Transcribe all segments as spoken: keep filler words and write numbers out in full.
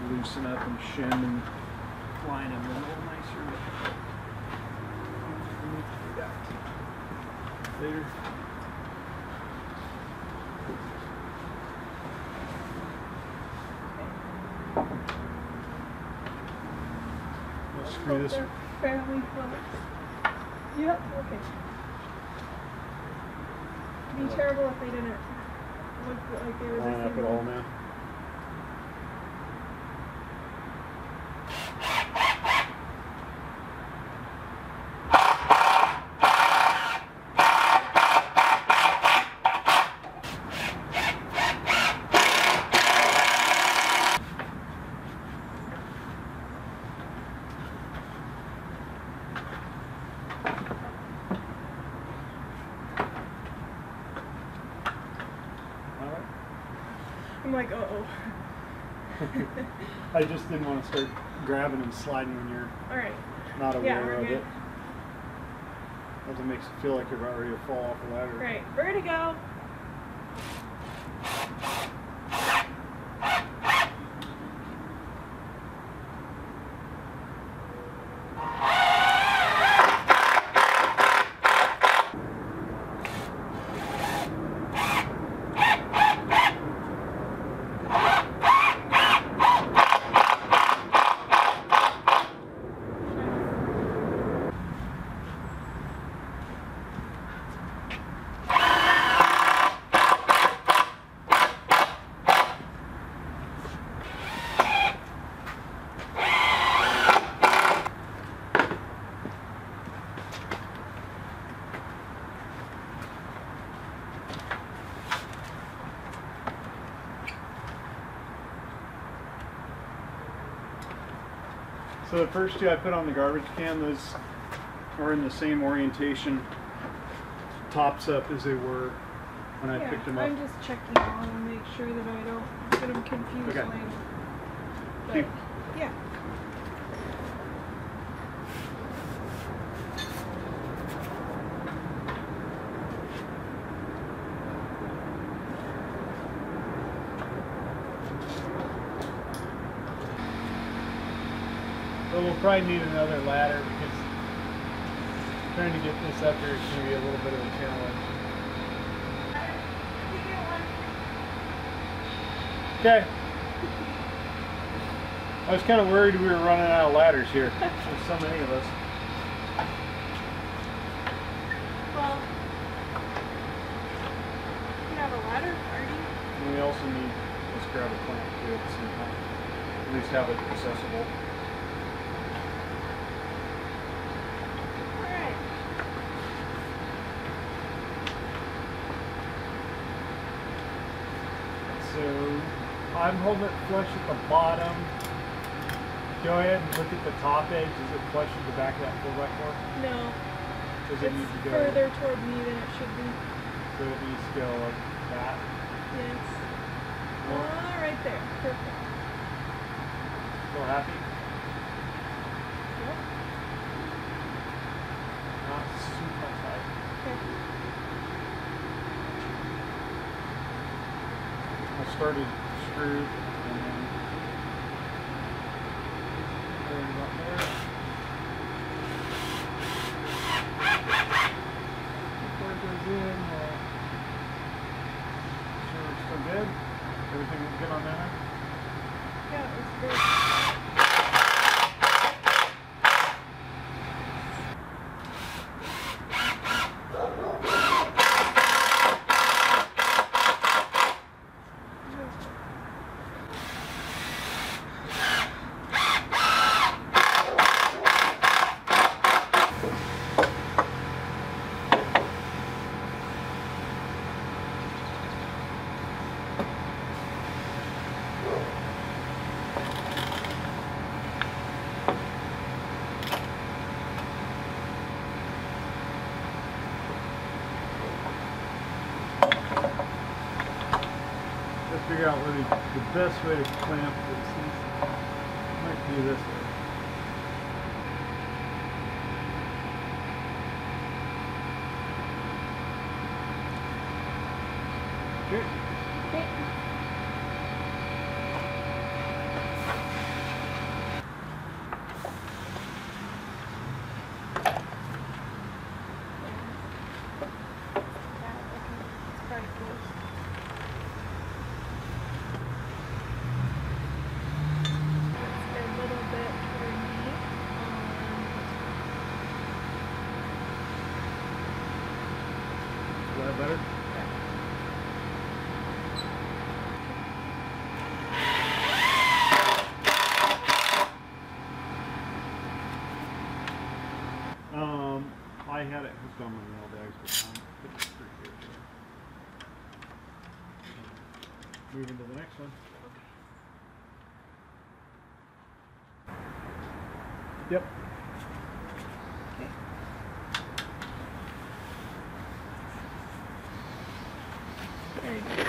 loosen up and shim and line them a little nicer. Later. I'll screw this. They're fairly close. Yep, okay. It'd be terrible if they didn't look like they were the same. Line up it all now. I'm like, uh oh. I just didn't want to start grabbing and sliding when you're Alright. not aware Yeah, we're of good. it. That makes it feel like you're about ready to fall off the ladder. Right, vertigo. So the first two I put on the garbage can, those are in the same orientation, tops up as they were when I yeah, picked them up. I'm just checking on them, make sure that I don't get them confused Okay. later. But, Keep. yeah. But we'll probably need another ladder because trying to get this up here is going to be a little bit of a challenge. Okay. I was kind of worried we were running out of ladders here. There's so many of us. Well, you have a ladder, Artie? And we also need, let's grab a clamp too at the same time. At least have it accessible. Alright. So I'm holding it flush at the bottom. Go ahead and look at the top edge. Is it flush with the back of that four by four? No. Does it It's need to go further toward me than it should be. So it needs to go like that. Yes. Well, Ah, right there. Perfect. Still happy? Yep. Not super tight. Okay. I started screwed and then put it up there. Before it goes in, uh, sure we're still good. Everything was good on that? Yeah, it was good. Let's figure out where the, the best way to clamp this is. Might be this way. Okay. Okay. It's pretty close. It's a little bit underneath. Is that better? Um, I had it hooked on my nail bags, but I'm putting it through here. So. Moving to the next one. Yep. Okay. Very good.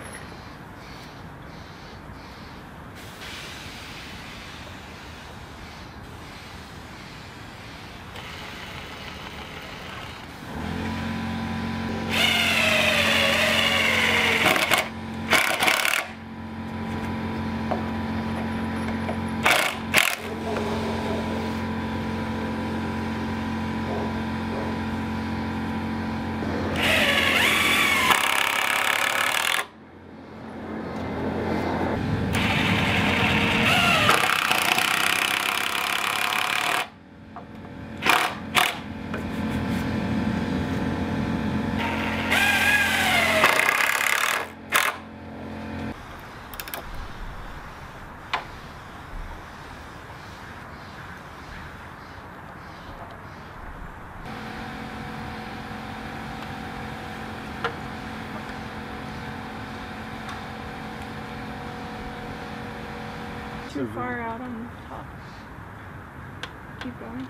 Too far out on the top. Keep going.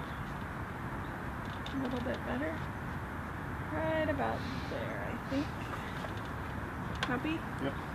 A little bit better. Right about there, I think. Happy? Yep.